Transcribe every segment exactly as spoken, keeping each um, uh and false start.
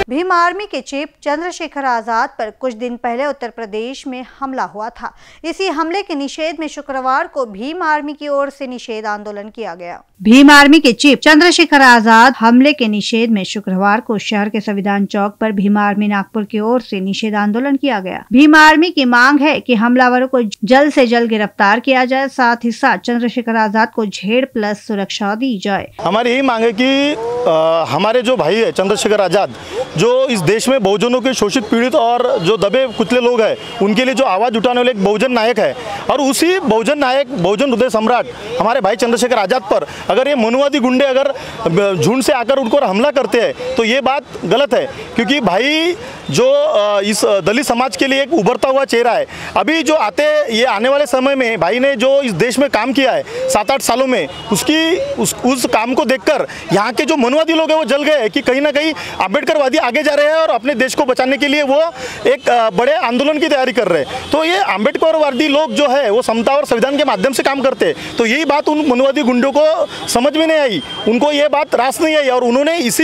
Bhim Army के chief Chandrashekhar Azad पर कुछ दिन पहले उत्तर प्रदेश में हमला हुआ था। इसी हमले के निषेध में शुक्रवार को भीम आर्मी की ओर से निषेध आंदोलन किया गया। भीम आर्मी के चीफ चंद्रशेखर आजाद हमले के निषेध में शुक्रवार को शहर के संविधान चौक पर भीम आर्मी नागपुर की ओर से निषेध आंदोलन किया गया। भीम आर्मी की मांग है कि हमलावरों को जल्द से जल्द गिरफ्तार किया जाए, साथ ही साथ चंद्रशेखर आजाद को जेड प्लस सुरक्षा दी जाए। हमारी यही मांग है कि आ, हमारे जो भाई है चंद्रशेखर आजाद, जो इस देश में बहुजनों के शोषित पीड़ित और जो दबे कुचले लोग हैं, उनके लिए जो आवाज उठाने वाले एक बहुजन नायक है, और उसी बहुजन नायक बहुजन हृदय सम्राट हमारे भाई चंद्रशेखर आजाद पर अगर ये मनुवादी गुंडे अगर झुंड से आकर उनको हमला करते हैं तो ये बात गलत है, क्योंकि भाई जो इस दलित समाज के लिए एक उभरता हुआ चेहरा है। अभी जो आते ये आने वाले समय में भाई ने जो इस देश में काम किया है सात आठ सालों में, उसकी उस उस काम को देखकर यहाँ के जो मनुवादी लोग हैं वो जल गए कि कहीं ना कहीं अम्बेडकरवादी आगे जा रहे हैं और अपने देश को बचाने के लिए वो एक बड़े आंदोलन की तैयारी कर रहे हैं। तो ये अम्बेडकरवादी लोग जो है वो समता और संविधान के माध्यम से काम करते हैं। तो यही बात उन मनुवादी गुंडों को समझ में नहीं आई, उनको ये बात रास नहीं आई, और उन्होंने इसी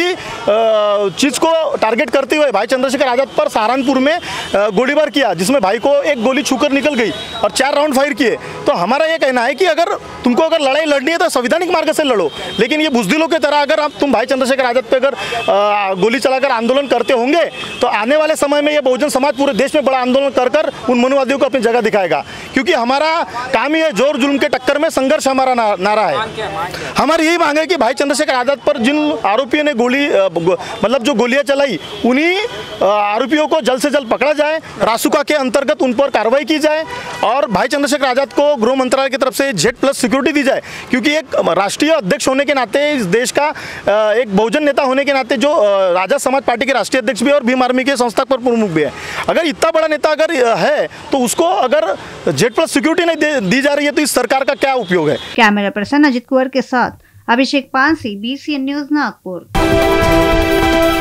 चीज़ को टारगेट करते हुए भाई चंद्रशेखर आजाद पर सहारनपुर में गोलीबार किया, जिसमें भाई को एक गोली छूकर निकल गई और चार राउंड फायर किए। तो हमारा ये कहना है कि अगर तुमको अगर लड़ाई लड़नी है तो संवैधानिक मार्ग से लड़ो, लेकिन ये बुजदिलों की तरह अगर आप तुम भाई चंद्रशेखर आजाद पे अगर गोली चलाकर आंदोलन करते होंगे तो आने वाले समय में ये बहुजन समाज पूरे देश में बड़ा आंदोलन कर कर उन मनुवादियों को अपनी जगह दिखाएगा। क्योंकि हमारा काम ही है जोर जुल्म के टक्कर में संघर्ष हमारा ना, नारा है। हमारी यही मांग है कि भाई चंद्रशेखर आजाद पर जिन आरोपियों ने गोली मतलब जो गोलियां चलाई, उन्हीं आरोपियों को जल्द से जल्द पकड़ा जाए, रासुका के अंतर्गत उन पर कार्रवाई की जाए, और भाई चंद्रशेखर आजाद को गृह मंत्रालय की तरफ से जेड प्लस सिक्योरिटी दी जाए। क्योंकि एक राष्ट्रीय अध्यक्ष होने के नाते, इस देश का एक बहुजन नेता होने के नाते, जो राजा समाज पार्टी के राष्ट्रीय अध्यक्ष भी और भीम आर्मी के संस्थापक प्रमुख भी है, अगर इतना बड़ा नेता अगर है तो उसको अगर जेड प्लस सिक्योरिटी नहीं दी जा रही है तो इस सरकार का क्या उपयोग है। कैमरा पर्सन अजित कुंवर के साथ Abhishek Pansi, B C N news Nagpur.